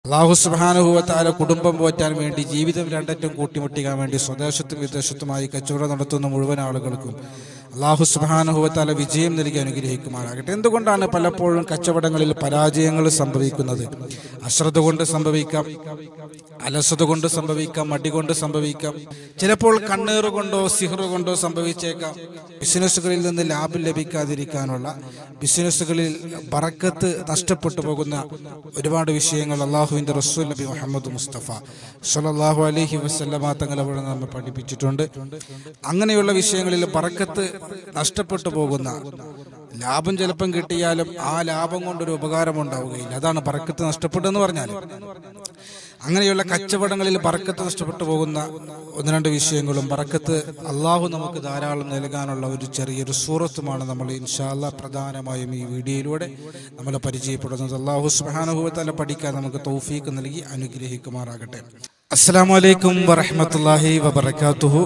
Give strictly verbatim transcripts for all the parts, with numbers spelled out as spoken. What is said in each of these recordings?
അല്ലാഹു സുബ്ഹാനഹു വ തആല കുടുംബം പോറ്റാൻ വേണ്ടി ജീവിതം രണ്ടറ്റം കൂട്ടിമുട്ടിക്കാൻ വേണ്ടി സ്വദേശത്തും വിദേശത്തുമായി കച്ചവടം നടത്തുന്ന മുഴുവൻ ആളുകൾക്കും അല്ലാഹു സുബ്ഹാനഹു വ തആല വിജയം നൽകി അനുഗ്രഹിക്കുമാറാകട്ടെ. എന്തുകൊണ്ടാണ് പലപ്പോഴും കച്ചവടങ്ങളിൽ പരാജയങ്ങൾ സംഭവിക്കുന്നത്? അശ്രദ്ധ കൊണ്ട് സംഭവിക്കാം, അലസത കൊണ്ട് സംഭവിക്കാം, മടി കൊണ്ട് സംഭവിക്കാം, ചിലപ്പോൾ കണ്ണേറ് കൊണ്ടോ സിഹ്റ് കൊണ്ടോ സംഭവിച്ചേക്കാം. ബിസിനസ്സുകളിൽ നിന്ന് ലാഭം ലഭിക്കാതിരിക്കാനുള്ള, ബിസിനസ്സുകളിൽ ബറക്കത്ത് നഷ്ടപ്പെട്ടു പോകുന്ന ഒരുപാട് വിഷയങ്ങൾ അള്ളാഹുവിൻ്റെ റസൂൽ നബി മുഹമ്മദ് മുസ്തഫ സ്വല്ലല്ലാഹു അലൈഹി വസല്ലമ തങ്ങൾ അവിടെ നമ്മെ പഠിപ്പിച്ചിട്ടുണ്ട്. അങ്ങനെയുള്ള വിഷയങ്ങളിൽ ബറക്കത്ത് നഷ്ടപ്പെട്ടു പോകുന്ന, ലാഭം ചിലപ്പം കിട്ടിയാലും ആ ലാഭം കൊണ്ടൊരു ഉപകാരം ഉണ്ടാവുകയില്ല. അതാണ് ബറക്കത്ത് നഷ്ടപ്പെട്ടെന്ന് പറഞ്ഞാൽ. അങ്ങനെയുള്ള കച്ചവടങ്ങളിൽ ബറക്കത്ത് നഷ്ടപ്പെട്ടു പോകുന്ന ഒന്ന് രണ്ട് വിഷയങ്ങളും ബറക്കത്ത് അള്ളാഹു നമുക്ക് ധാരാളം നൽകാനുള്ള ഒരു ചെറിയൊരു സൂറത്തുമാണ് നമ്മൾ ഇൻഷാ അല്ലാഹ് പ്രധാനമായും ഈ വീഡിയോയിലൂടെ നമ്മൾ പരിചയപ്പെടുന്നത്. അല്ലാഹു സുബ്ഹാനഹു വ തആല പഠിക്കാൻ നമുക്ക് തൗഫീഖ് നൽകി അനുഗ്രഹിക്കുമാറാകട്ടെ. അസ്സലാമു അലൈക്കും വറഹ്മത്തുള്ളാഹി വബറകാതുഹു.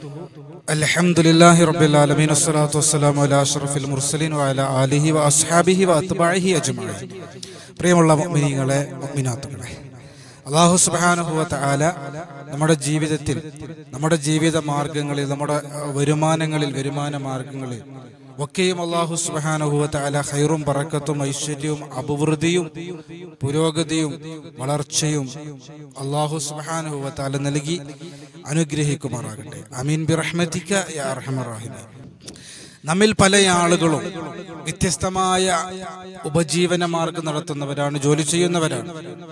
അൽഹംദുലില്ലാഹി റബ്ബിൽ ആലമീൻ വസ്സലാത്തു വസ്സലാമു അലാ അഷ്റഫിൽ മുർസലീൻ വഅലാ ആലിഹി വഅസ്ഹാബിഹി വഅത്ബാഇഹി അജ്മഈൻ. പ്രിയമുള്ള മുഅ്മിനീങ്ങളെ, മുഅ്മിനാത്തുകളെ, അല്ലാഹു സുബ്ഹാനഹു വ തആല നമ്മുടെ ജീവിതത്തിൽ, നമ്മുടെ ജീവിത മാർഗങ്ങളിൽ, നമ്മുടെ വരുമാനങ്ങളിൽ, വരുമാന മാർഗങ്ങളിൽ ഒക്കെയും അല്ലാഹു സുബ്ഹാനഹു വ തആല ഖൈറും ബറക്കത്തും ഐശ്വര്യവും അഭിവൃദ്ധിയും പുരോഗതിയും വളർച്ചയും അല്ലാഹു സുബ്ഹാനഹു വ തആല നൽകി അനുഗ്രഹിക്കുമാറാകട്ടെ. ആമീൻ ബിറഹ്മതിക യാ അർഹമർ റഹീമീൻ. നമ്മിൽ പല ആളുകളും വ്യത്യസ്തമായ ഉപജീവന മാർഗം നടത്തുന്നവരാണ്, ജോലി ചെയ്യുന്നവരാണ്.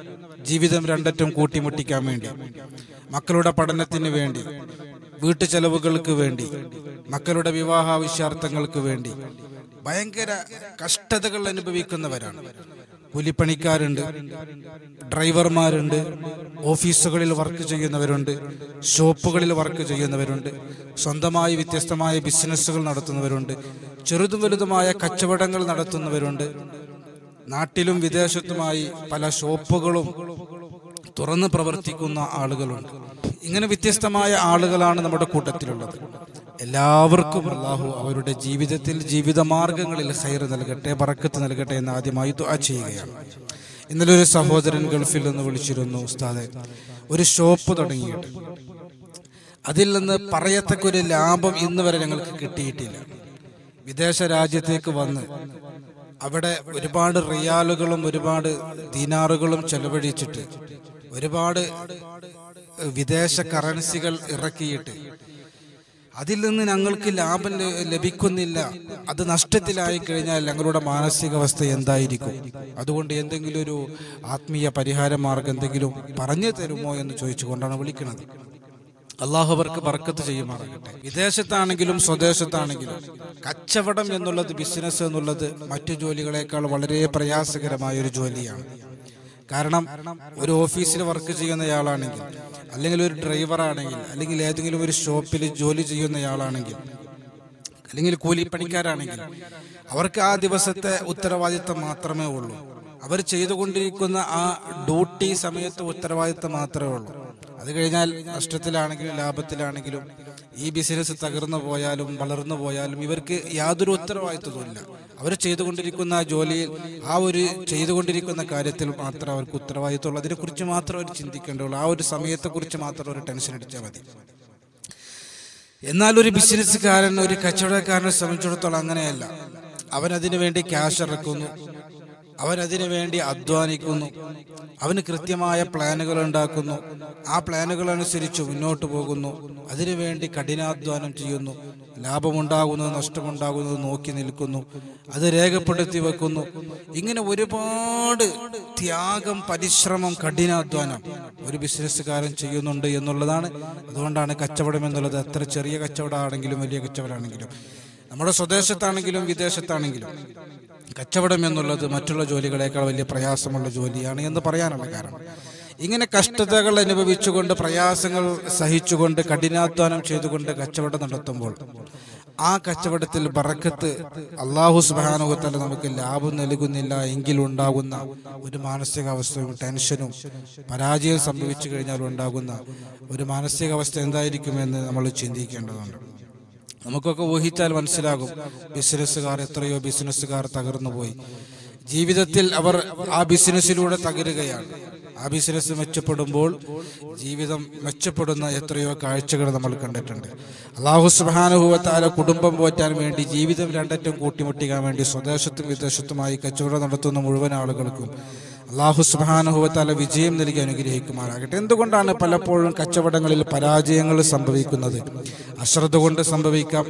ജീവിതം രണ്ടറ്റം കൂട്ടിമുട്ടിക്കാൻ വേണ്ടി, മക്കളുടെ പഠനത്തിന് വേണ്ടി, വീട്ടു ചെലവുകൾക്ക് വേണ്ടി, മക്കളുടെ വിവാഹാവശ്യാർത്ഥങ്ങൾക്ക് വേണ്ടി ഭയങ്കര കഷ്ടതകൾ അനുഭവിക്കുന്നവരാണ്. കൂലിപ്പണിക്കാരുണ്ട്, ഡ്രൈവർമാരുണ്ട്, ഓഫീസുകളിൽ വർക്ക് ചെയ്യുന്നവരുണ്ട്, ഷോപ്പുകളിൽ വർക്ക് ചെയ്യുന്നവരുണ്ട്, സ്വന്തമായി വ്യത്യസ്തമായ ബിസിനസ്സുകൾ നടത്തുന്നവരുണ്ട്, ചെറുതും വലുതുമായ കച്ചവടങ്ങൾ നടത്തുന്നവരുണ്ട്. നാട്ടിലും വിദേശത്തുമായി പല ഷോപ്പുകളും തുറന്ന് പ്രവർത്തിക്കുന്ന ആളുകളുണ്ട്. ഇങ്ങനെ വ്യത്യസ്തമായ ആളുകളാണ് നമ്മുടെ കൂട്ടത്തിലുള്ളത്. എല്ലാവർക്കും അല്ലാഹു അവരുടെ ജീവിതത്തിൽ, ജീവിതമാർഗങ്ങളിൽ ഖൈർ നൽകട്ടെ, ബറക്കത്ത് നൽകട്ടെ എന്ന് ആദ്യമായി ദുആ ചെയ്യുകയാണ്. ഇന്നലെ ഒരു സഹോദരൻ ഗൾഫിൽ നിന്ന് വിളിച്ചിരുന്നു, ഉസ്താദെ, ഒരു ഷോപ്പ് തുടങ്ങിയിട്ട് അതിൽ നിന്ന് പറയത്തക്ക ഒരു ലാഭം ഇന്ന് വരെ ഞങ്ങൾക്ക് കിട്ടിയിട്ടില്ല. വിദേശ രാജ്യത്തേക്ക് വന്ന് അവിടെ ഒരുപാട് റിയാലുകളും ഒരുപാട് ദീനാറുകളും ചെലവഴിച്ചിട്ട് ഒരുപാട് വിദേശ കറൻസികൾ ഇറക്കിയിട്ട് അതിൽ നിന്ന് ഞങ്ങൾക്ക് ലാഭം ലഭിക്കുന്നില്ല. അത് നഷ്ടത്തിലായി കഴിഞ്ഞാൽ ഞങ്ങളുടെ മാനസികാവസ്ഥ എന്തായിരിക്കും? അതുകൊണ്ട് എന്തെങ്കിലും ഒരു ആത്മീയ പരിഹാര മാർഗം എന്തെങ്കിലും പറഞ്ഞു തരുമോ എന്ന് ചോദിച്ചുകൊണ്ടാണ് വിളിക്കുന്നത്. അള്ളാഹു അവർക്ക് ബർക്കത്ത് ചെയ്യുമാറാകട്ടെ. വിദേശത്താണെങ്കിലും സ്വദേശത്താണെങ്കിലും കച്ചവടം എന്നുള്ളത്, ബിസിനസ് എന്നുള്ളത് മറ്റു ജോലികളെക്കാൾ വളരെ പ്രയാസകരമായ ഒരു ജോലിയാണ്. കാരണം ഒരു ഓഫീസിൽ വർക്ക് ചെയ്യുന്നയാളാണെങ്കിൽ, അല്ലെങ്കിൽ ഒരു ഡ്രൈവറാണെങ്കിൽ, അല്ലെങ്കിൽ ഏതെങ്കിലും ഒരു ഷോപ്പിൽ ജോലി ചെയ്യുന്നയാളാണെങ്കിൽ, അല്ലെങ്കിൽ കൂലിപ്പണിക്കാരാണെങ്കിൽ അവർക്ക് ആ ദിവസത്തെ ഉത്തരവാദിത്തം മാത്രമേ ഉള്ളൂ. അവർ ചെയ്തുകൊണ്ടിരിക്കുന്ന ആ ഡ്യൂട്ടി സമയത്ത് ഉത്തരവാദിത്തം മാത്രമേ ഉള്ളൂ. അത് കഴിഞ്ഞാൽ നഷ്ടത്തിലാണെങ്കിലും ലാഭത്തിലാണെങ്കിലും ഈ ബിസിനസ് തകർന്നു പോയാലും വളർന്നു പോയാലും ഇവർക്ക് യാതൊരു ഉത്തരവാദിത്വമില്ല. അവർ ചെയ്തുകൊണ്ടിരിക്കുന്ന ആ ജോലിയിൽ, ആ ഒരു ചെയ്തുകൊണ്ടിരിക്കുന്ന കാര്യത്തിൽ മാത്രം അവർക്ക് ഉത്തരവാദിത്വമുള്ളൂ. അതിനെക്കുറിച്ച് മാത്രം അവർ ചിന്തിക്കേണ്ടുള്ളൂ. ആ ഒരു സമയത്തെക്കുറിച്ച് മാത്രം ഒരു ടെൻഷൻ അടിച്ചാൽ മതി. എന്നാൽ ഒരു ബിസിനസ്സുകാരൻ, ഒരു കച്ചവടക്കാരനെ സംബന്ധിച്ചിടത്തോളം അങ്ങനെയല്ല. അവനതിനു വേണ്ടി ക്യാഷ് ഇറക്കുന്നു, അവനതിനു വേണ്ടി അധ്വാനിക്കുന്നു, അവന് കൃത്യമായ പ്ലാനുകൾ ഉണ്ടാക്കുന്നു, ആ പ്ലാനുകൾ അനുസരിച്ച് മുന്നോട്ട് പോകുന്നു, അതിനുവേണ്ടി കഠിനാധ്വാനം ചെയ്യുന്നു, ലാഭമുണ്ടാകുന്നത് നഷ്ടമുണ്ടാകുന്നത് നോക്കി നിൽക്കുന്നു, അത് രേഖപ്പെടുത്തി വെക്കുന്നു. ഇങ്ങനെ ഒരുപാട് ത്യാഗം, പരിശ്രമം, കഠിനാധ്വാനം ഒരു ബിസിനസ്സുകാരൻ ചെയ്യുന്നുണ്ട് എന്നുള്ളതാണ്. അതുകൊണ്ടാണ് കച്ചവടം എന്നുള്ളത്, എത്ര ചെറിയ കച്ചവടമാണെങ്കിലും വലിയ കച്ചവടമാണെങ്കിലും, നമ്മുടെ സ്വദേശത്താണെങ്കിലും വിദേശത്താണെങ്കിലും കച്ചവടം എന്നുള്ളത് മറ്റുള്ള ജോലികളെക്കാൾ വലിയ പ്രയാസമുള്ള ജോലിയാണ് എന്ന് പറയാനുള്ള കാരണം, ഇങ്ങനെ കഷ്ടതകൾ അനുഭവിച്ചുകൊണ്ട്, പ്രയാസങ്ങൾ സഹിച്ചുകൊണ്ട്, കഠിനാധ്വാനം ചെയ്തുകൊണ്ട് കച്ചവടം നടത്തുമ്പോൾ ആ കച്ചവടത്തിൽ ബറക്കത്ത് അല്ലാഹു സുബ്ഹാനഹു വ തആല നമുക്ക് ലാഭം നൽകുന്നില്ല എങ്കിൽ ഉണ്ടാകുന്ന ഒരു മാനസികാവസ്ഥയും ടെൻഷനും, പരാജയം സംഭവിച്ചു കഴിഞ്ഞാൽ ഉണ്ടാകുന്ന ഒരു മാനസികാവസ്ഥ എന്തായിരിക്കുമെന്ന് നമ്മൾ ചിന്തിക്കേണ്ടതുണ്ട്. നമുക്കൊക്കെ ഊഹിച്ചാൽ മനസ്സിലാകും, ബിസിനസ്സുകാർ, എത്രയോ ബിസിനസ്സുകാർ തകർന്നു പോയി. ജീവിതത്തിൽ അവർ ആ ബിസിനസ്സിലൂടെ തകരുകയാണ്. ആ ബിസിനസ് മെച്ചപ്പെടുമ്പോൾ ജീവിതം മെച്ചപ്പെടുന്ന എത്രയോ കാഴ്ചകൾ നമ്മൾ കണ്ടിട്ടുണ്ട്. അല്ലാഹു സുബ്ഹാനഹു വ തആല കുടുംബം പോറ്റാൻ വേണ്ടി ജീവിതം രണ്ടറ്റം കൂട്ടിമുട്ടിക്കാൻ വേണ്ടി സ്വദേശത്തും വിദേശത്തുമായി കച്ചവടം നടത്തുന്ന മുഴുവൻ ആളുകൾക്കും അല്ലാഹു സുബ്ഹാനഹു വ തആല വിജയം നൽകി അനുഗ്രഹിക്കുമാറാകട്ടെ. എന്തുകൊണ്ടാണ് പലപ്പോഴും കച്ചവടങ്ങളിൽ പരാജയങ്ങൾ സംഭവിക്കുന്നത്? അശ്രദ്ധ കൊണ്ട് സംഭവിക്കാം,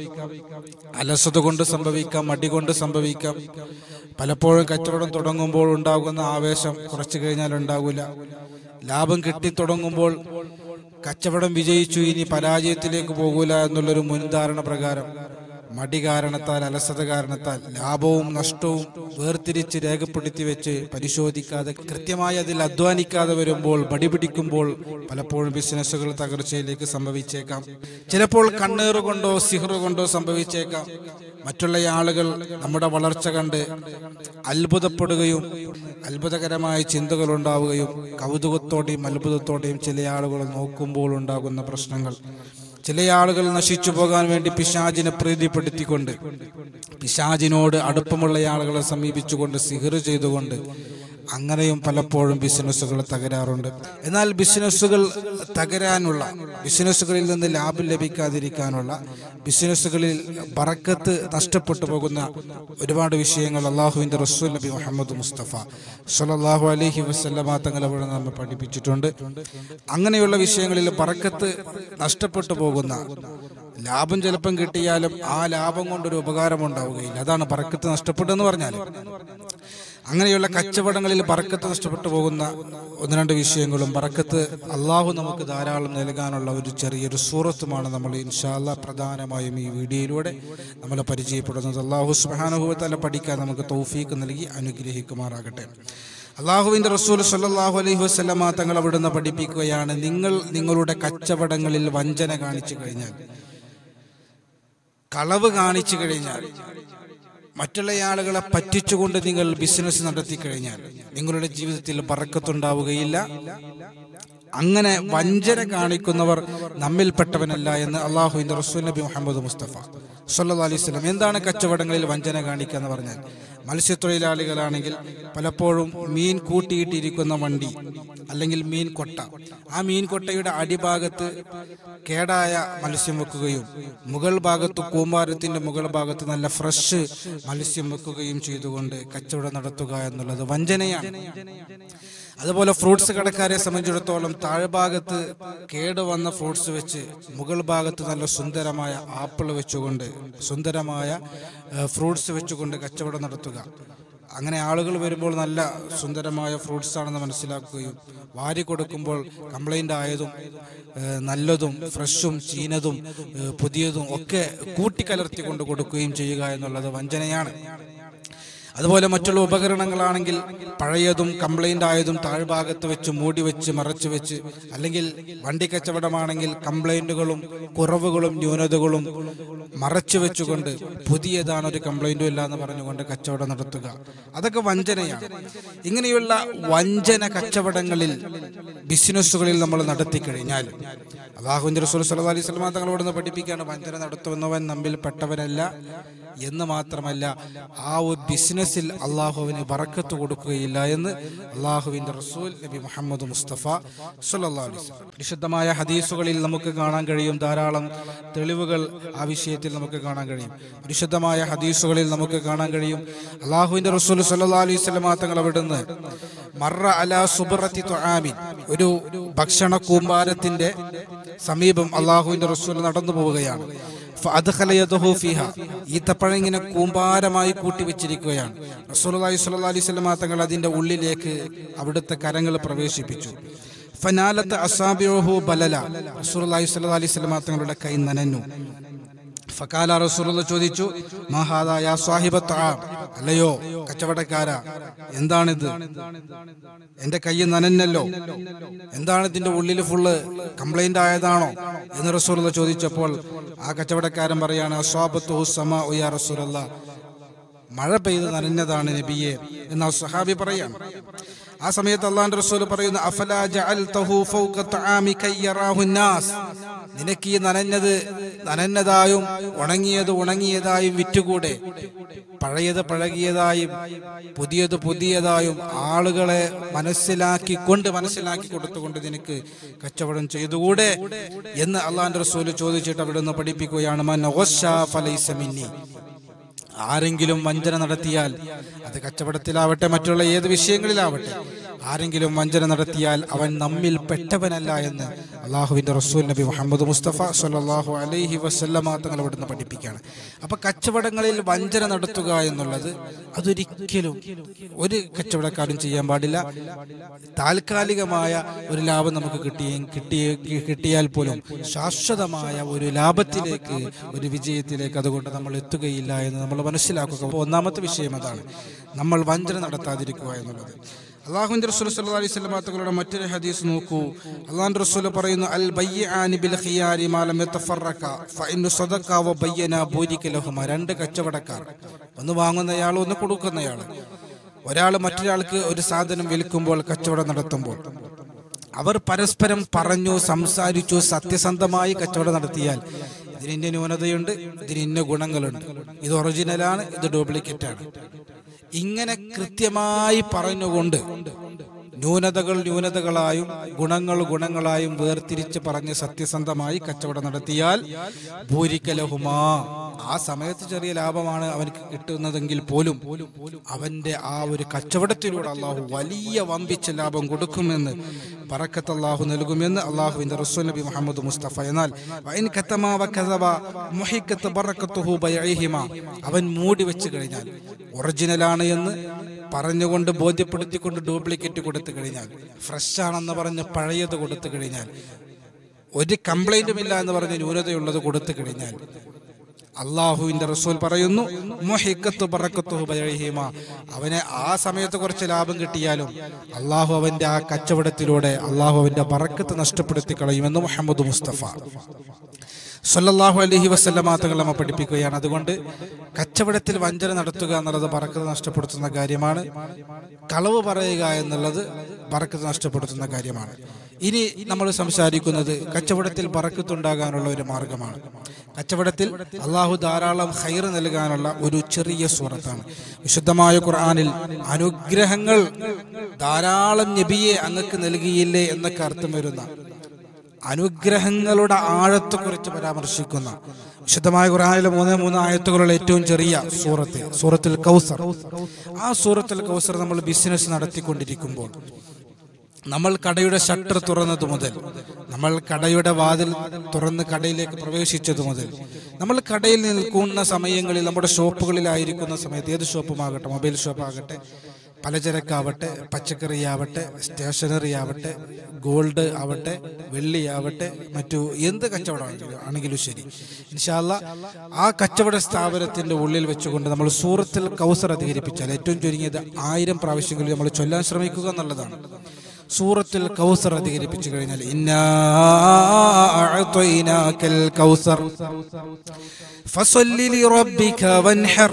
അലസത കൊണ്ട് സംഭവിക്കാം, മടി കൊണ്ട് സംഭവിക്കാം. പലപ്പോഴും കച്ചവടം തുടങ്ങുമ്പോൾ ഉണ്ടാകുന്ന ആവേശം കുറച്ചു കഴിഞ്ഞാൽ ഉണ്ടാകില്ല. ലാഭം കിട്ടിത്തുടങ്ങുമ്പോൾ കച്ചവടം വിജയിച്ചു, ഇനി പരാജയത്തിലേക്ക് പോകൂല എന്നുള്ളൊരു മുൻധാരണ പ്രകാരം മടി കാരണത്താൽ, അലസത കാരണത്താൽ ലാഭവും നഷ്ടവും വേർതിരിച്ച് രേഖപ്പെടുത്തി വെച്ച് പരിശോധിക്കാതെ കൃത്യമായി അതിൽ അധ്വാനിക്കാതെ വരുമ്പോൾ, മടി പിടിക്കുമ്പോൾ പലപ്പോഴും ബിസിനസ്സുകൾ തകർച്ചയിലേക്ക് സംഭവിച്ചേക്കാം. ചിലപ്പോൾ കണ്ണേറ് കൊണ്ടോ സിഹ്റ് കൊണ്ടോ സംഭവിച്ചേക്കാം. മറ്റുള്ള ആളുകൾ നമ്മുടെ വളർച്ച കണ്ട് അത്ഭുതപ്പെടുകയും അത്ഭുതകരമായ ചിന്തകൾ ഉണ്ടാവുകയും കൗതുകത്തോടെയും അത്ഭുതത്തോടെയും ചില ആളുകൾ നോക്കുമ്പോൾ ഉണ്ടാകുന്ന പ്രശ്നങ്ങൾ. ചില ആളുകൾ നശിച്ചു പോകാൻ വേണ്ടി പിശാചിനെ പ്രീതിപ്പെടുത്തിക്കൊണ്ട്, പിശാചിനോട് അടുപ്പമുള്ള ആളുകളെ സമീപിച്ചുകൊണ്ട്, സിഹ്റ് ചെയ്തുകൊണ്ട് അങ്ങനെയും പലപ്പോഴും ബിസിനസ്സുകൾ തകരാറുണ്ട്. എന്നാൽ ബിസിനസ്സുകൾ തകരാനുള്ള, ബിസിനസ്സുകളിൽ നിന്ന് ലാഭം ലഭിക്കാതിരിക്കാനുള്ള, ബിസിനസ്സുകളിൽ ബറക്കത്ത് നഷ്ടപ്പെട്ടു പോകുന്ന ഒരുപാട് വിഷയങ്ങൾ അള്ളാഹുവിൻ്റെ റസൂൽ നബി മുഹമ്മദ് മുസ്തഫ സ്വല്ലല്ലാഹു അലൈഹി വസല്ലമ തങ്ങൾ അവിടെ നമ്മെ പഠിപ്പിച്ചിട്ടുണ്ട്. അങ്ങനെയുള്ള വിഷയങ്ങളിൽ ബറക്കത്ത് നഷ്ടപ്പെട്ടു പോകുന്ന, ലാഭം ചിലപ്പം കിട്ടിയാലും ആ ലാഭം കൊണ്ടൊരു ഉപകാരം ഉണ്ടാവുകയില്ല. അതാണ് ബറക്കത്ത് നഷ്ടപ്പെട്ടെന്ന് പറഞ്ഞാൽ. അങ്ങനെയുള്ള കച്ചവടങ്ങളിൽ ബറക്കത്ത് നഷ്ടപ്പെട്ടു പോകുന്ന ഒന്ന് രണ്ട് വിഷയങ്ങളും ബറക്കത്ത് അള്ളാഹു നമുക്ക് ധാരാളം നൽകാനുള്ള ഒരു ചെറിയൊരു സൂറത്തുമാണ് നമ്മൾ ഇൻഷാ അല്ലാഹ് പ്രധാനമായും ഈ വീഡിയോയിലൂടെ നമ്മൾ പരിചയപ്പെടുന്നത്. അള്ളാഹു സുബ്ഹാനഹു വ തആല പഠിക്കാൻ നമുക്ക് തൗഫീഖ് നൽകി അനുഗ്രഹിക്കുമാറാകട്ടെ. അള്ളാഹുവിൻ്റെ റസൂൽ സ്വല്ലല്ലാഹു അലൈഹി വസല്ലമ തങ്ങൾ അവിടുന്ന് പഠിപ്പിക്കുകയാണ്, നിങ്ങൾ നിങ്ങളുടെ കച്ചവടങ്ങളിൽ വഞ്ചന കാണിച്ചു കഴിഞ്ഞാൽ, കളവ് കാണിച്ചു കഴിഞ്ഞാൽ, മറ്റുള്ള ആളുകളെ പറ്റിച്ചുകൊണ്ട് നിങ്ങൾ ബിസിനസ് നടത്തി കഴിഞ്ഞാൽ നിങ്ങളുടെ ജീവിതത്തിൽ ബറക്കത്തുണ്ടാവുകയില്ല. അങ്ങനെ വഞ്ചന കാണിക്കുന്നവർ നമ്മിൽപ്പെട്ടവനല്ല എന്ന് അള്ളാഹുവിൻ്റെ റസൂൽ നബി മുഹമ്മദ് മുസ്തഫ സ്വല്ലല്ലാഹു അലൈഹി വസല്ലം. എന്താണ് കച്ചവടങ്ങളിൽ വഞ്ചന കാണിക്കുക എന്ന് പറഞ്ഞാൽ? മത്സ്യത്തൊഴിലാളികളാണെങ്കിൽ പലപ്പോഴും മീൻ കൂട്ടിയിട്ടിരിക്കുന്ന വണ്ടി അല്ലെങ്കിൽ മീൻ കൊട്ട, ആ മീൻ കൊട്ടയുടെ അടിഭാഗത്ത് കേടായ മത്സ്യം വെക്കുകയും മുകൾ ഭാഗത്ത്, കൂമ്പാരത്തിന്റെ മുകൾ ഭാഗത്ത് നല്ല ഫ്രഷ് മത്സ്യം വെക്കുകയും ചെയ്തുകൊണ്ട് കച്ചവടം നടത്തുക എന്നുള്ളത് വഞ്ചനയാണ്. അതുപോലെ ഫ്രൂട്ട്സ് കടക്കാരെ സംബന്ധിച്ചിടത്തോളം താഴ്ഭാഗത്ത് കേടുവന്ന ഫ്രൂട്ട്സ് വെച്ച് മുകൾ ഭാഗത്ത് നല്ല സുന്ദരമായ ആപ്പിൾ വെച്ചുകൊണ്ട്, സുന്ദരമായ ഫ്രൂട്ട്സ് വെച്ചുകൊണ്ട് കച്ചവടം നടത്തുക. അങ്ങനെ ആളുകൾ വരുമ്പോൾ നല്ല സുന്ദരമായ ഫ്രൂട്ട്സ് ആണെന്ന് മനസ്സിലാക്കുകയും വാരി കൊടുക്കുമ്പോൾ കംപ്ലൈൻ്റ് ആയതും നല്ലതും ഫ്രഷും ചീനതും പുതിയതും ഒക്കെ കൂട്ടിക്കലർത്തിക്കൊണ്ട് കൊടുക്കുകയും ചെയ്യുക എന്നുള്ളത് വഞ്ചനയാണ്. അതുപോലെ മറ്റുള്ള ഉപകരണങ്ങളാണെങ്കിൽ പഴയതും കംപ്ലൈൻ്റ് ആയതും താഴ്ഭാഗത്ത് വെച്ച് മൂടി വെച്ച് മറച്ചു വെച്ച്, അല്ലെങ്കിൽ വണ്ടി കച്ചവടമാണെങ്കിൽ കംപ്ലൈൻറ്റുകളും കുറവുകളും ന്യൂനതകളും മറച്ചു വെച്ചുകൊണ്ട് പുതിയതാണ്, ഒരു കംപ്ലൈൻറ്റും ഇല്ല എന്ന് പറഞ്ഞുകൊണ്ട് കച്ചവടം നടത്തുക, അതൊക്കെ വഞ്ചനയാണ്. ഇങ്ങനെയുള്ള വഞ്ചന കച്ചവടങ്ങളിൽ, ബിസിനസ്സുകളിൽ നമ്മൾ നടത്തി കഴിഞ്ഞാൽ അല്ലാഹുവിൻ്റെ റസൂൽ സ്വല്ലല്ലാഹു അലൈഹി വസല്ലം തങ്ങളോട് പഠിപ്പിക്കുകയാണ്, വഞ്ചന നടത്തുന്നവൻ നമ്മിൽ പെട്ടവനല്ല എന്ന് മാത്രമല്ല ആ ഒരു ബിസിനസ്സിൽ അള്ളാഹുവിന് ബറക്കത്ത് കൊടുക്കുകയില്ല എന്ന് അള്ളാഹുവിൻ്റെ റസൂൽ നബി മുഹമ്മദ് മുസ്തഫ സ്വല്ലല്ലാഹു അലൈഹി വസല്ലം. വിശുദ്ധമായ ഹദീസുകളിൽ നമുക്ക് കാണാൻ കഴിയും, ധാരാളം തെളിവുകൾ ആ വിഷയത്തിൽ നമുക്ക് കാണാൻ കഴിയും. വിശുദ്ധമായ ഹദീസുകളിൽ നമുക്ക് കാണാൻ കഴിയും, അള്ളാഹുവിൻ്റെ റസൂൽ സ്വല്ലല്ലാഹു അലൈഹി വസല്ലം തങ്ങൾ അവിടുന്ന് മറ അലാ സുബ്റത്തി തുആമിൻ, ഒരു ഭക്ഷണ കൂമ്പാരത്തിന്റെ സമീപം അള്ളാഹുവിൻ്റെ റസൂൽ നടന്നു പോവുകയാണ്. ഈത്തപ്പഴം ഇങ്ങനെ കൂമ്പാരമായി കൂട്ടി വെച്ചിരിക്കുകയാണ്. റസൂലുള്ളാഹി സ്വല്ലല്ലാഹു അലൈഹി വസല്ലം തങ്ങൾ അതിന്റെ ഉള്ളിലേക്ക് അവിടുത്തെ കരങ്ങൾ പ്രവേശിപ്പിച്ചു. ഫനാലത്ത് അസാബിഉഹു ബലല, റസൂലുള്ളാഹി സ്വല്ലല്ലാഹു അലൈഹി വസല്ലം തങ്ങളുടെ കൈ നനഞ്ഞു. ഫഖാല, റസൂലുള്ളാഹി ചോദിച്ചു, മാ ഹാദാ യാ സാഹിബ തആം, അല്ലയോ കച്ചവടക്കാരാ, എന്താണിത്? എന്റെ കൈ നനഞ്ഞല്ലോ, എന്താണ് ഇതിന്റെ ഉള്ളിൽ ഫുള്ള് കംപ്ലൈന്റ് ആയതാണോ എന്ന് റസൂലുള്ളാഹി ചോദിച്ചപ്പോൾ ആ കച്ചവടക്കാരൻ പറയാണ്, അസ്വാബത്തുഹു സമാഉ യാ റസൂലല്ലാഹ്, മഴ പെയ്ത് നനഞ്ഞതാണ് നബിയെ എന്ന് സഹാബി പറയാണ്. ആ സമയത്ത് അല്ലാഹുവിന്റെ റസൂൽ പറയുന്നു, അഫലാ ജഅൽതഹു ഫൗക തആമി കയ്യറാഹു നാസ്, നിനക്ക് ഈ നനഞ്ഞത് നനഞ്ഞതായും ഉണങ്ങിയത് ഉണങ്ങിയതായും വിറ്റുകൂടെ? പഴയത് പഴകിയതായും പുതിയത് പുതിയതായും ആളുകളെ മനസ്സിലാക്കിക്കൊണ്ട് മനസ്സിലാക്കി കൊടുത്തുകൊണ്ട് നിനക്ക് കച്ചവടം ചെയ്തുകൂടെ എന്ന് അല്ലാഹുവിന്റെ റസൂൽ ചോദിച്ചിട്ട് അവിടെ നിന്ന് പഠിപ്പിക്കുകയാണ്, മൻ ഗശ്ശാ ഫലൈസ മിന്നി, ആരെങ്കിലും വഞ്ചന നടത്തിയാൽ, അത് കച്ചവടത്തിലാവട്ടെ മറ്റുള്ള ഏത് വിഷയങ്ങളിലാവട്ടെ, ആരെങ്കിലും വഞ്ചന നടത്തിയാൽ അവൻ നമ്മിൽ പെട്ടവനല്ല എന്ന് അള്ളാഹുവിന്റെ റസൂൽ നബി മുഹമ്മദ് മുസ്തഫ സ്വല്ലല്ലാഹു അലൈഹി വസല്ലമ തങ്ങൾ ഇവിടുന്ന് പഠിപ്പിക്കുകയാണ്. അപ്പൊ കച്ചവടങ്ങളിൽ വഞ്ചന നടത്തുക എന്നുള്ളത് അതൊരിക്കലും ഒരു കച്ചവടക്കാരും ചെയ്യാൻ പാടില്ല. താൽക്കാലികമായ ഒരു ലാഭം നമുക്ക് കിട്ടിയ കിട്ടിയ കിട്ടിയാൽ പോലും ശാശ്വതമായ ഒരു ലാഭത്തിലേക്ക്, ഒരു വിജയത്തിലേക്ക് അതുകൊണ്ട് നമ്മൾ എത്തുകയില്ല എന്ന് നമ്മൾ മനസ്സിലാക്കുക. അപ്പോൾ ഒന്നാമത്തെ വിഷയം അതാണ്, നമ്മൾ വഞ്ചന നടത്താതിരിക്കുക എന്നുള്ളത്. അല്ലാഹുവിന്റെ റസൂൽ സ്വല്ലല്ലാഹു അലൈഹി വസല്ലം തങ്ങളുടെ മറ്റൊരു ഹദീസ് നോക്കൂ. അല്ലാഹുവിന്റെ റസൂൽ പറയുന്നു, അൽ ബയ്യാനി ബിൽ ഖിയാരി മാ ലം യതഫറക ഫഇന്നു സദഖ വ ബയ്യന ബൂരിക ലഹുമ. രണ്ട് കച്ചവടക്കാർ, ഒന്ന് വാങ്ങുന്നയാൾ ഒന്ന് കൊടുക്കുന്നയാൾ, ഒരാൾ മറ്റൊരാൾക്ക് ഒരു സാധനം വിൽക്കുമ്പോൾ, കച്ചവടം നടത്തുമ്പോൾ അവർ പരസ്പരം പറഞ്ഞു സംസാരിച്ചു സത്യസന്ധമായി കച്ചവടം നടത്തിയാൽ ഇതിന് ഇന്ന ന്യൂനതയുണ്ട്, ഇതിന് ഇന്ന ഗുണങ്ങളുണ്ട്, ഇത് ഒറിജിനലാണ്, ഇത് ഡ്യൂപ്ലിക്കേറ്റ് ആണ്, ഇങ്ങനെ കൃത്യമായി പറഞ്ഞുകൊണ്ട് ന്യൂനതകൾ ന്യൂനതകളായും ഗുണങ്ങൾ ഗുണങ്ങളായും വേർതിരിച്ച് പറഞ്ഞ് സത്യസന്ധമായി കച്ചവടം നടത്തിയാൽ ഭൂരിക്കലഹുമാ, ആ സമയത്ത് ചെറിയ ലാഭമാണ് അവനക്ക് കിട്ടുന്നതെങ്കിൽ പോലും അവന്റെ ആ ഒരു കച്ചവടത്തിലൂടെ അള്ളാഹു വലിയ വമ്പിച്ച ലാഭം കൊടുക്കുമെന്ന്, ബറക്കത്ത് അള്ളാഹു നൽകുമെന്ന് അള്ളാഹുവിന്റെ റസൂൽ നബി മുഹമ്മദ് മുസ്തഫ. എന്നാൽ വഇൻ കതമാ വകദബ മുഹിക്കത്ത് ബറക്കത്തുഹു ബൈഇഹിമ, അവൻ മൂടി വെച്ച് കഴിഞ്ഞാൽ, ഒറിജിനലാണ് എന്ന് പറഞ്ഞുകൊണ്ട് ബോധ്യപ്പെടുത്തിക്കൊണ്ട് ഡ്യൂപ്ലിക്കേറ്റ് കൊടുത്തു കഴിഞ്ഞാൽ, ഫ്രഷ് ആണെന്ന് പറഞ്ഞ് പഴയത് കൊടുത്തു കഴിഞ്ഞാൽ, ഒരു കംപ്ലൈന്റും ഇല്ല എന്ന് പറഞ്ഞ് ന്യൂനതയുള്ളത് കൊടുത്തു കഴിഞ്ഞാൽ, അള്ളാഹുവിന്റെ റസൂൽ പറയുന്നു, മുഹിക്കത്ത് ബറക്കത്തുഹു ബൈഇഹിമ, അവനെ ആ സമയത്ത് കുറച്ച് ലാഭം കിട്ടിയാലും അള്ളാഹു അവന്റെ ആ കച്ചവടത്തിലൂടെ അള്ളാഹു അവന്റെ ബറക്കത്ത് നഷ്ടപ്പെടുത്തി കളയുമെന്ന് മുഹമ്മദ് മുസ്തഫ സ്വല്ലല്ലാഹു അലൈഹി വസല്ലമ തങ്ങൾ നമ്മെ പഠിപ്പിക്കുകയാണ്. അതുകൊണ്ട് കച്ചവടത്തിൽ വഞ്ചന നടത്തുക എന്നുള്ളത് ബറക്കത്ത് നഷ്ടപ്പെടുത്തുന്ന കാര്യമാണ്. കളവ് പറയുക എന്നുള്ളത് ബറക്കത്ത് നഷ്ടപ്പെടുത്തുന്ന കാര്യമാണ്. ഇനി നമ്മൾ സംസാരിക്കുന്നത് കച്ചവടത്തിൽ ബറക്കത്തുണ്ടാകാനുള്ള ഒരു മാർഗമാണ്. കച്ചവടത്തിൽ അള്ളാഹു ധാരാളം ഖൈർ നൽകാനുള്ള ഒരു ചെറിയ സൂറത്താണ്. വിശുദ്ധമായ ഖുർആനിൽ അനുഗ്രഹങ്ങൾ ധാരാളം നബിയെ അങ്ങക്ക് നൽകിയില്ലേ എന്നൊക്കെ അർത്ഥം വരുന്ന, അനുഗ്രഹങ്ങളുടെ ആഴത്തെക്കുറിച്ച് പരാമർശിക്കുന്ന വിശുദ്ധമായ ഖുർആനിലെ മൂന്ന് മൂന്ന് ആയത്തുകളുള്ള ഏറ്റവും ചെറിയ സൂറത്ത് സൂറത്തുൽ കൗസർ. ആ സൂറത്തുൽ കൗസർ നമ്മൾ ബിസിനസ് നടത്തിക്കൊണ്ടിരിക്കുമ്പോൾ, നമ്മൾ കടയുടെ ഷട്ടർ തുറന്നത് മുതൽ, നമ്മൾ കടയുടെ വാതിൽ തുറന്ന് കടയിലേക്ക് പ്രവേശിച്ചത് മുതൽ, നമ്മൾ കടയിൽ നിൽക്കുന്ന സമയങ്ങളിൽ, നമ്മുടെ ഷോപ്പുകളിലായിരിക്കുന്ന സമയത്ത്, ഏത് ഷോപ്പുമാകട്ടെ, മൊബൈൽ ഷോപ്പാകട്ടെ, പലചരക്കാവട്ടെ, പച്ചക്കറി ആവട്ടെ, സ്റ്റേഷനറി ആവട്ടെ, ഗോൾഡ് ആവട്ടെ, വെള്ളി ആവട്ടെ, മറ്റു എന്ത് കച്ചവടം ആണെങ്കിലും ശരി, ഇൻഷാ അല്ലാഹ് ആ കച്ചവട സ്ഥാപനത്തിന്റെ ഉള്ളിൽ വെച്ചുകൊണ്ട് നമ്മൾ സൂറത്തുൽ കൗസർ അധികരിപ്പിച്ചാൽ, ഏറ്റവും ചുരുങ്ങിയത് ആയിരം പ്രാവശ്യങ്ങളിൽ നമ്മൾ ചൊല്ലാൻ ശ്രമിക്കുക എന്നുള്ളതാണ്. സൂറത്തുൽ കൗസർ അധികരിപ്പിച്ചു കഴിഞ്ഞാൽ, ഇന്നാ അഅ്തൈനാകൽ കൗസർ ഫസല്ലി ലിറബ്ബിക വൻഹർ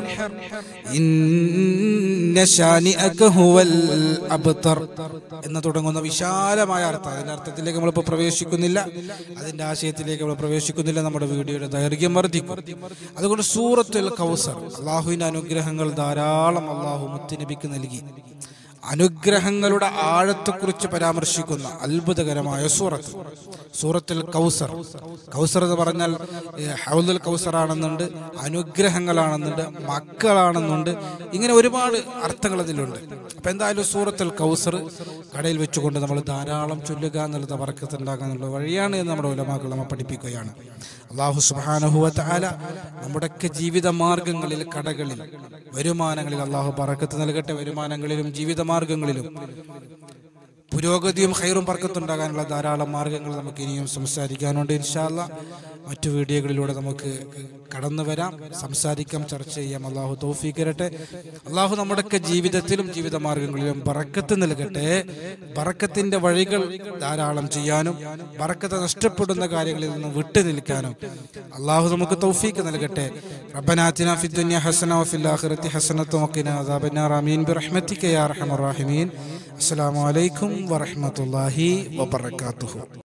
ഇന്ന ശാനിഅക ഹുവൽ അബ്തർ എന്ന് തുടങ്ങുന്ന വിശാലമായ അർത്ഥം. അതിന്റെ അർത്ഥത്തിലേക്ക് നമ്മളിപ്പോൾ പ്രവേശിക്കുന്നില്ല, അതിന്റെ ആശയത്തിലേക്ക് നമ്മൾ പ്രവേശിക്കുന്നില്ല, നമ്മുടെ വീഡിയോയുടെ ദൈർഘ്യം വർദ്ധിക്കും. അതുകൊണ്ട് സൂറത്തുൽ കൗസർ, അള്ളാഹുവിന്റെ അനുഗ്രഹങ്ങൾ ധാരാളം അള്ളാഹു മുത്തുനബിക്ക് നൽകി, അനുഗ്രഹങ്ങളുടെ ആഴത്തെക്കുറിച്ച് പരാമർശിക്കുന്ന അത്ഭുതകരമായ സൂറത്ത് സൂറത്തുൽ കൗസർ. കൗസർ എന്ന് പറഞ്ഞാൽ ഹൗലുൽ കൗസർ ആണെന്നുണ്ട്, അനുഗ്രഹങ്ങളാണെന്നുണ്ട്, മക്കളാണെന്നുണ്ട്, ഇങ്ങനെ ഒരുപാട് അർത്ഥങ്ങൾ അതിലുണ്ട്. അപ്പൊ എന്തായാലും സൂറത്തുൽ കൗസർ കടയിൽ വെച്ചുകൊണ്ട് നമ്മൾ ധാരാളം ചൊല്ലുക എന്നുള്ളത് ബറക്കത്ത് ഉണ്ടാകാനുള്ള വഴിയാണ് എന്ന് നമ്മുടെ ഉലമാക്കൾ നമ്മെ പഠിപ്പിക്കുകയാണ്. അല്ലാഹു സുബ്ഹാനഹു വ തആല നമ്മുടെയൊക്കെ ജീവിത മാർഗങ്ങളിൽ, കടകളിൽ, വരുമാനങ്ങളിൽ അല്ലാഹു ബറക്കത്ത് നൽകട്ടെ. വരുമാനങ്ങളിലും ജീവിത മാർഗങ്ങളിലും പുരോഗതിയും ഖൈറും ബർക്കത്തുണ്ടാകാനുള്ള ധാരാളം മാർഗങ്ങൾ നമുക്ക് ഇനിയും സംസാരിക്കാനുണ്ട് ഇൻഷാ അല്ലാഹ്. മറ്റു വീഡിയോകളിലൂടെ നമുക്ക് കടന്നു വരാം, സംസാരിക്കാം, ചർച്ച ചെയ്യാം. അള്ളാഹു തൗഫീഖ് തരട്ടെ. അള്ളാഹു നമ്മുടെയൊക്കെ ജീവിതത്തിലും ജീവിത മാർഗങ്ങളിലും ബറക്കത്ത് നൽകട്ടെ. ബറക്കത്തിന്റെ വഴികൾ ധാരാളം ചെയ്യാനും ബറക്കത്ത് നഷ്ടപ്പെടുന്ന കാര്യങ്ങളിൽ നിന്ന് വിട്ടു നിൽക്കാനും അള്ളാഹു നമുക്ക് തൗഫീഖ് നൽകട്ടെ. റബ്ബനാ ആതിനാ ഫിദ് ദുനിയ ഹസന വഫിൽ ആഖിറതി ഹസനത വഖിനാ അദാബന്നാർ. ആമീൻ ബിറഹ്മതിക യാ അർഹമർ റഹീമീൻ. അസ്സലാമു അലൈക്കും വറഹ്മത്തുള്ളാഹി വബറകാതുഹു.